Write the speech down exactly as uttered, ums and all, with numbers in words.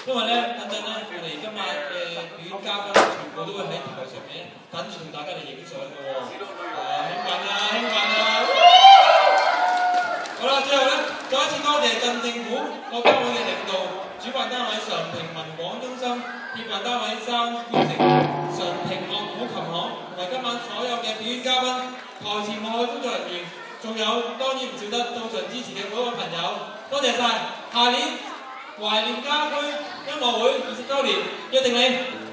因為咧等陣咧，我哋今晚嘅表演嘉賓全部都會喺台上面等住同大家嚟影相嘅喎。啊，興奮啊，興奮啊！好啦，最後咧，再一次多謝鎮政府各單位嘅領導、主辦單位常平文廣中心、協辦單位三觀城、常平樂府琴行，同埋今晚所有嘅表演嘉賓、台前幕後工作人員，仲有當然唔少得到場支持嘅每位朋友，多謝晒！下年懷念家居音樂會二十週年，約定你。